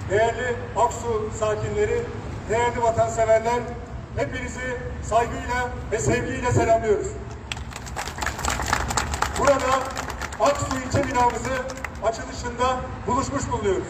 değerli Aksu sakinleri, değerli vatanseverler, hepinizi saygıyla ve sevgiyle selamlıyoruz. Burada Aksu ilçe binamızı açılışında buluşmuş bulunuyoruz.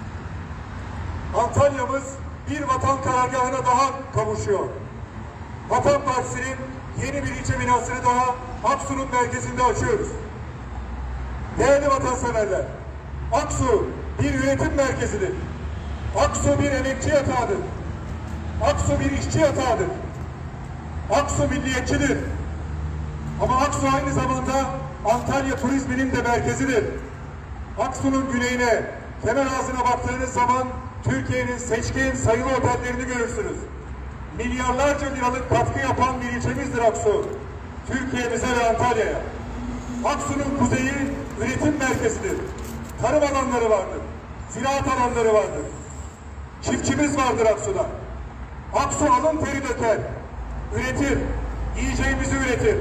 Antalya'mız bir vatan karargahına daha kavuşuyor. Vatan Partisi'nin yeni bir ilçe binasını daha Aksu'nun merkezinde açıyoruz. Değerli vatanseverler, Aksu bir üretim merkezidir. Aksu bir emekçi yatağıdır. Aksu bir işçi yatağıdır. Aksu milliyetçidir. Ama Aksu aynı zamanda Antalya turizminin de merkezidir. Aksu'nun güneyine, Kemerağzı'na baktığınız zaman Türkiye'nin seçkin sayılı otellerini görürsünüz. Milyarlarca liralık katkı yapan bir ilçemizdir Aksu. Türkiye'mize ve Antalya'ya. Aksu'nun kuzeyi üretim merkezidir. Tarım alanları vardır. Ziraat alanları vardır. Çiftçimiz vardır Aksu'da. Aksu alın teri döker. Üretir. Yiyeceğimizi üretir.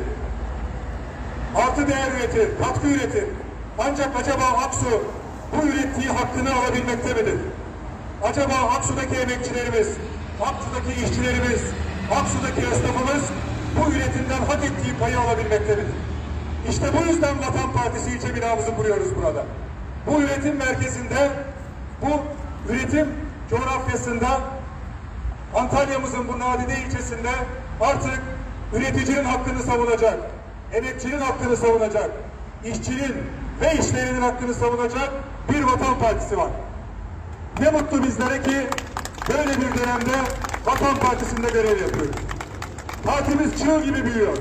Artı değer üretir. Katkı üretir. Ancak acaba Aksu bu ürettiği hakkını alabilmekte midir? Acaba Aksu'daki emekçilerimiz, Aksu'daki işçilerimiz, Aksu'daki esnafımız bu üretimden hak ettiği payı alabilmekte midir? İşte bu yüzden Vatan Partisi ilçe binamızı kuruyoruz burada. Bu üretim merkezinde, bu üretim coğrafyasında, Antalya'mızın bu nadide ilçesinde artık üreticinin hakkını savunacak, emekçinin hakkını savunacak, işçinin ve işverenin hakkını savunacak bir Vatan Partisi var. Ne mutlu bizlere ki böyle bir dönemde Vatan Partisi'nde görev yapıyoruz. Partimiz çığ gibi büyüyor.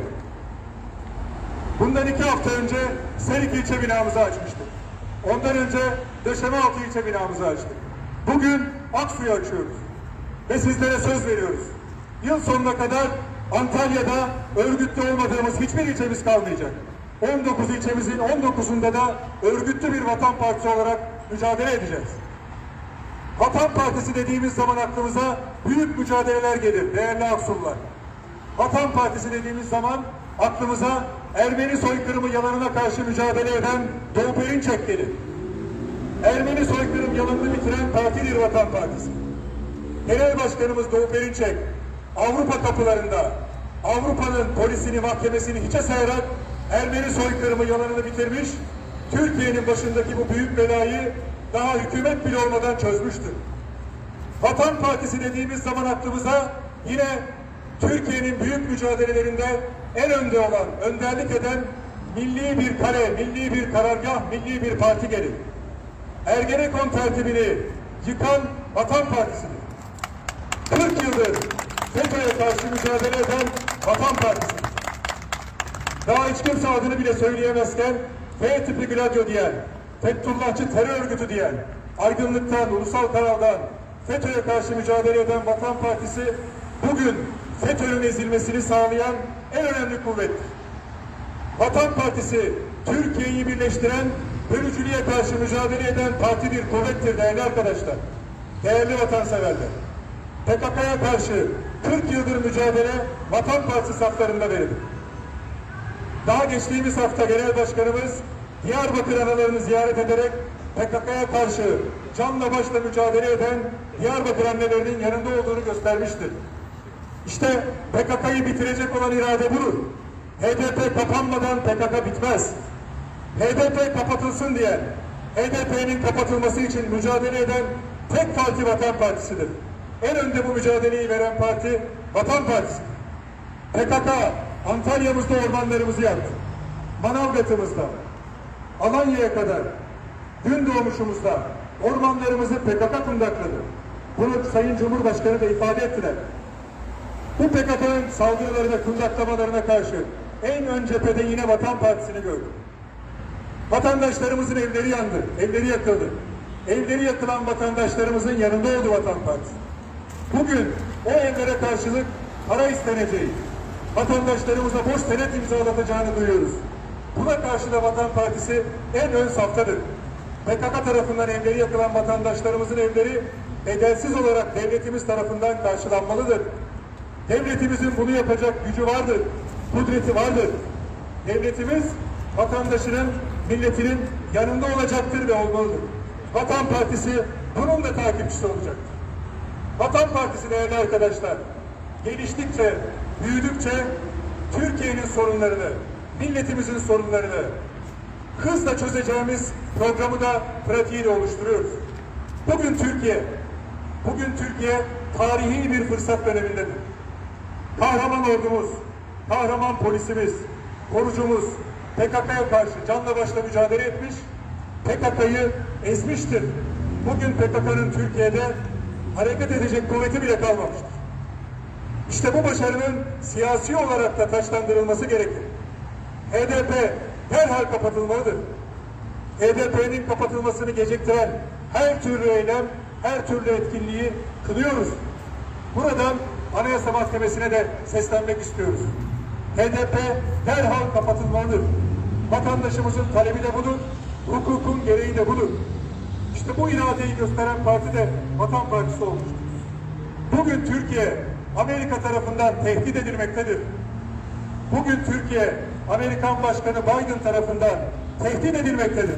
Bundan 2 hafta önce Serik ilçe binamızı açmıştık. Ondan önce Döşemealtı ilçe binamızı açtık. Bugün Aksu'yu açıyoruz. Ve sizlere söz veriyoruz. Yıl sonuna kadar Antalya'da örgütlü olmadığımız hiçbir ilçemiz kalmayacak. 19 ilçemizin 19'unda da örgütlü bir Vatan Partisi olarak mücadele edeceğiz. Vatan Partisi dediğimiz zaman aklımıza büyük mücadeleler gelir değerli Aksulular. Vatan Partisi dediğimiz zaman aklımıza Ermeni soykırımı yalanına karşı mücadele eden Doğu Perinçek gelir. Ermeni soykırım yalanını bitiren partidir Vatan Partisi. Genel Başkanımız Doğu Perinçek Avrupa kapılarında Avrupa'nın polisini, mahkemesini hiçe sayarak Ermeni soykırımı yalanını bitirmiş, Türkiye'nin başındaki bu büyük belayı daha hükümet bile olmadan çözmüştür. Vatan Partisi dediğimiz zaman aklımıza yine Türkiye'nin büyük mücadelelerinde en önde olan, önderlik eden milli bir kare, milli bir karargah, milli bir parti gelir. Ergenekon tertibini yıkan Vatan Partisi'dir. 40 yıldır FETÖ'ye karşı mücadele eden Vatan Partisi. Daha hiç kimse adını bile söyleyemezken F tipi Gladio diyen, Fethullahçı terör örgütü diyen, aydınlıktan, ulusal kanaldan FETÖ'ye karşı mücadele eden Vatan Partisi bugün FETÖ'nün ezilmesini sağlayan en önemli kuvvettir. Vatan Partisi Türkiye'yi birleştiren, bölücülüğe karşı mücadele eden partidir, kuvvettir değerli arkadaşlar. Değerli vatanseverler. PKK'ya karşı 40 yıldır mücadele Vatan Partisi saflarında verildi. Daha geçtiğimiz hafta Genel Başkanımız Diyarbakır analarını ziyaret ederek PKK'ya karşı canla başla mücadele eden Diyarbakır annelerinin yanında olduğunu göstermiştir. İşte PKK'yı bitirecek olan irade budur. HDP kapanmadan PKK bitmez. HDP kapatılsın diye HDP'nin kapatılması için mücadele eden tek parti Vatan Partisi'dir. En önde bu mücadeleyi veren parti Vatan Partisi. PKK Antalya'mızda ormanlarımızı yaktı. Manavgat'ımızda, Alanya'ya kadar, Gündoğmuş'umuzda ormanlarımızı PKK kundakladı. Bunu Sayın Cumhurbaşkanı da ifade ettiler. Bu PKK'nın saldırılarına, kundaklamalarına karşı en ön cephede yine Vatan Partisi'ni gördük. Vatandaşlarımızın evleri yandı, evleri yakıldı. Evleri yakılan vatandaşlarımızın yanında oldu Vatan Partisi. Bugün o evlere karşılık para isteneceği, vatandaşlarımıza boş senet imzalatacağını duyuyoruz. Buna karşı da Vatan Partisi en ön saftadır. PKK tarafından evleri yakılan vatandaşlarımızın evleri bedelsiz olarak devletimiz tarafından karşılanmalıdır. Devletimizin bunu yapacak gücü vardır, kudreti vardır. Devletimiz vatandaşının, milletinin yanında olacaktır ve olmalıdır. Vatan Partisi bunun da takipçisi olacaktır. Vatan Partisi değerli arkadaşlar, geliştikçe, büyüdükçe Türkiye'nin sorunlarını, milletimizin sorunlarını hızla çözeceğimiz programı da pratiğiyle oluşturuyoruz. Bugün Türkiye tarihi bir fırsat dönemindedir. Kahraman ordumuz, kahraman polisimiz, korucumuz PKK'ya karşı canla başla mücadele etmiş, PKK'yı ezmiştir. Bugün PKK'nın Türkiye'de hareket edecek kuvveti bile kalmamıştır. İşte bu başarının siyasi olarak da taçlandırılması gerekir. HDP derhal kapatılmalıdır. HDP'nin kapatılmasını geciktiren her türlü eylem, her türlü etkinliği kınıyoruz. Buradan Anayasa Mahkemesi'ne de seslenmek istiyoruz. HDP derhal kapatılmalıdır. Vatandaşımızın talebi de budur, hukukun gereği de budur. İşte bu iradeyi gösteren parti de Vatan Partisi olmuştur. Bugün Türkiye Amerika tarafından tehdit edilmektedir. Bugün Türkiye Amerikan Başkanı Biden tarafından tehdit edilmektedir.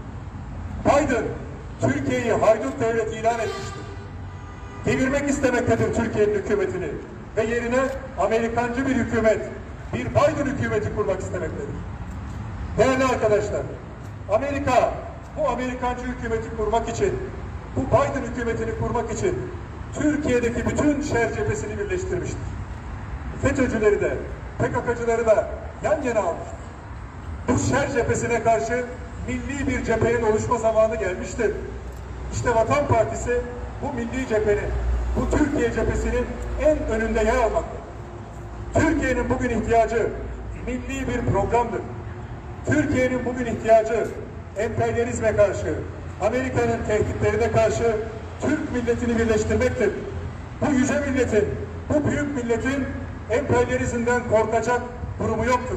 Biden Türkiye'yi haydut devlet ilan etmiştir. Devirmek istemektedir Türkiye'nin hükümetini ve yerine Amerikancı bir hükümet, bir Biden hükümeti kurmak istemektedir. Değerli arkadaşlar, Amerika bu Amerikancı hükümeti kurmak için, bu Biden hükümetini kurmak için Türkiye'deki bütün şer cephesini birleştirmiştir. FETÖ'cüleri de, PKK'cıları da yan yana almıştır. Bu şer cephesine karşı milli bir cephenin oluşma zamanı gelmiştir. İşte Vatan Partisi bu milli cephenin, bu Türkiye cephesinin en önünde yer almaktadır. Türkiye'nin bugün ihtiyacı milli bir programdır. Türkiye'nin bugün ihtiyacı emperyalizme karşı, Amerika'nın tehditlerine karşı Türk milletini birleştirmektir. Bu yüce milletin, bu büyük milletin emperyalizmden korkacak durumu yoktur.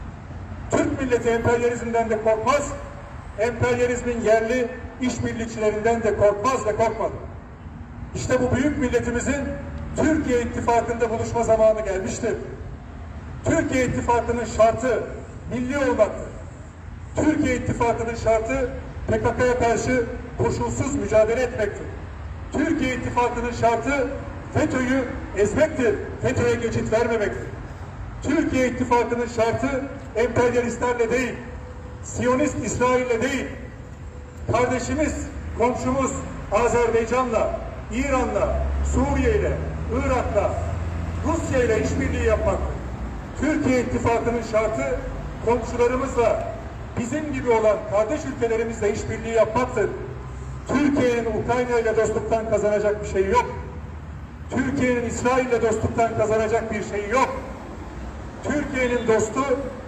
Türk milleti emperyalizmden de korkmaz, emperyalizmin yerli işbirlikçilerinden de korkmaz ve korkmadı. İşte bu büyük milletimizin Türkiye İttifakı'nda buluşma zamanı gelmiştir. Türkiye İttifakı'nın şartı milli olmaktır. Türkiye İttifakı'nın şartı PKK'ya karşı koşulsuz mücadele etmektir. Türkiye İttifakı'nın şartı FETÖ'yü ezmektir, FETÖ'ye geçit vermemektir. Türkiye İttifakı'nın şartı emperyalistlerle değil, Siyonist İsrail'le değil, kardeşimiz, komşumuz Azerbaycan'la, İran'la, Suriye'yle, Irak'la, Rusya'yla işbirliği yapmaktır. Türkiye İttifakı'nın şartı komşularımızla, bizim gibi olan kardeş ülkelerimizle işbirliği yapmaktır. Türkiye'nin Ukrayna ile dostluktan kazanacak bir şey yok. Türkiye'nin İsrail ile dostluktan kazanacak bir şey yok. Türkiye'nin dostu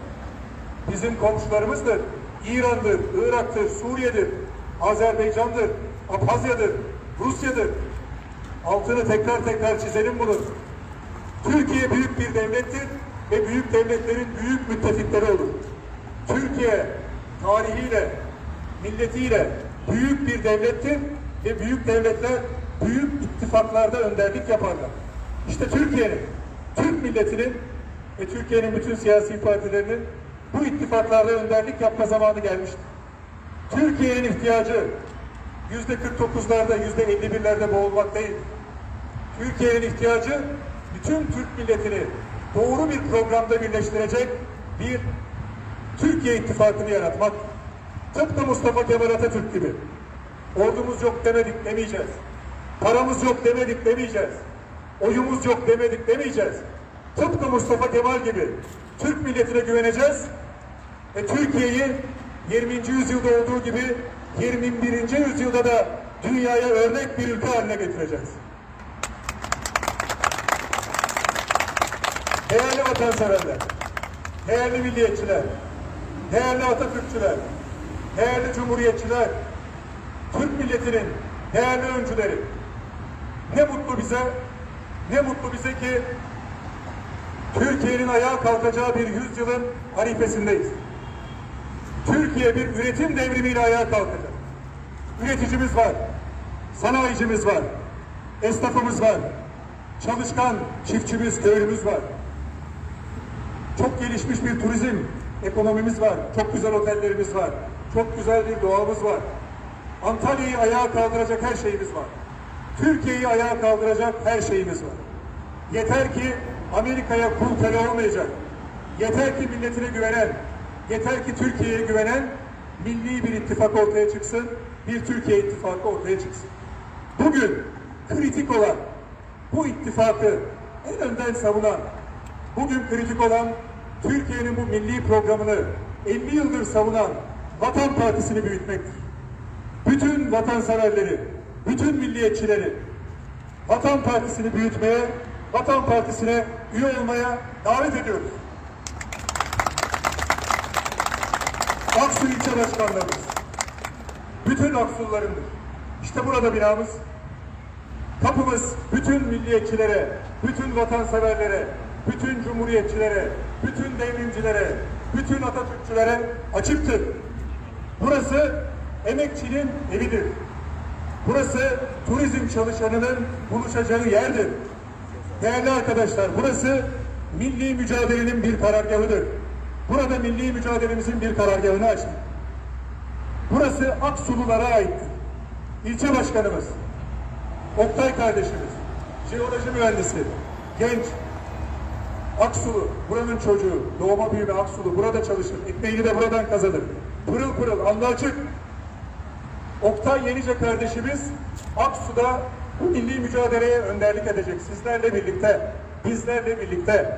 bizim komşularımızdır. İran'dır, Irak'tır, Suriye'dir, Azerbaycan'dır, Abhazya'dır, Rusya'dır. Altını tekrar çizelim bunu. Türkiye büyük bir devlettir ve büyük devletlerin büyük müttefikleri olur. Türkiye tarihiyle, milletiyle büyük bir devlettir ve büyük devletler büyük ittifaklarda önderlik yaparlar. İşte Türkiye'nin, Türk milletinin ve Türkiye'nin bütün siyasi partilerinin bu ittifaklarda önderlik yapma zamanı gelmiştir. Türkiye'nin ihtiyacı %49'larda, %51'lerde boğulmak değil. Türkiye'nin ihtiyacı bütün Türk milletini doğru bir programda birleştirecek bir Türkiye İttifakı'nı yaratmak. Tıpkı Mustafa Kemal Atatürk gibi. Ordumuz yok demedik demeyeceğiz. Paramız yok demedik demeyeceğiz. Oyumuz yok demedik demeyeceğiz. Tıpkı Mustafa Kemal gibi Türk milletine güveneceğiz ve Türkiye'yi 20. yüzyılda olduğu gibi 21. yüzyılda da dünyaya örnek bir ülke haline getireceğiz. Değerli vatanseverler, değerli milliyetçiler, değerli Atatürkçüler, değerli cumhuriyetçiler, Türk milletinin değerli öncüleri, ne mutlu bize ki Türkiye'nin ayağa kalkacağı bir yüzyılın harifesindeyiz. Türkiye bir üretim devrimiyle ayağa kalkacak. Üreticimiz var, sanayicimiz var, esnafımız var, çalışkan çiftçimiz, köylümüz var. Çok gelişmiş bir turizm ekonomimiz var, çok güzel otellerimiz var, çok güzel bir doğamız var. Antalya'yı ayağa kaldıracak her şeyimiz var. Türkiye'yi ayağa kaldıracak her şeyimiz var. Yeter ki Amerika'ya kul köle olmayacak. Yeter ki milletine güvenen, yeter ki Türkiye'ye güvenen milli bir ittifak ortaya çıksın, bir Türkiye ittifakı ortaya çıksın. Bugün kritik olan bu ittifakı en önden savunan, bugün kritik olan Türkiye'nin bu milli programını 50 yıldır savunan Vatan Partisi'ni büyütmektir. Bütün vatanseverleri, bütün milliyetçileri Vatan Partisi'ni büyütmeye, Vatan Partisi'ne üye olmaya davet ediyoruz. Aksu ilçe başkanlarımız, bütün Aksullarındır. İşte burada binamız. Kapımız bütün milliyetçilere, bütün vatanseverlere, bütün cumhuriyetçilere, bütün devrimcilere, bütün Atatürkçülere açıktır. Burası emekçinin evidir. Burası turizm çalışanının buluşacağı yerdir. Değerli arkadaşlar, burası milli mücadelenin bir karargahıdır. Burada milli mücadelemizin bir karargahını açtık. Burası Aksululara aittir. İlçe başkanımız, Oktay kardeşimiz, jeoloji mühendisi, genç, Aksulu, buranın çocuğu, doğma büyüme Aksulu, burada çalışır, ekmeğini de buradan kazanır. Pırıl pırıl, alnı açık. Oktay Yenice kardeşimiz, Aksu'da bu milli mücadeleye önderlik edecek. Sizlerle birlikte, bizlerle birlikte.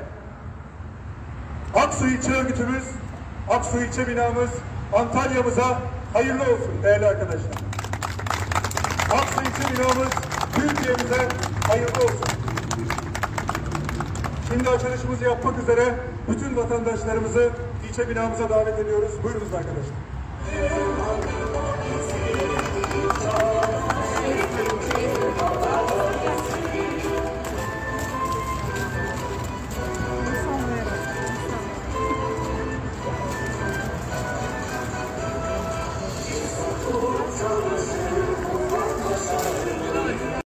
Aksu ilçe örgütümüz, Aksu ilçe binamız, Antalya'mıza hayırlı olsun değerli arkadaşlar. Aksu ilçe binamız, Türkiye'mize hayırlı olsun. Şimdi açılışımızı yapmak üzere bütün vatandaşlarımızı ilçe binamıza davet ediyoruz. Buyurunuz arkadaşlar.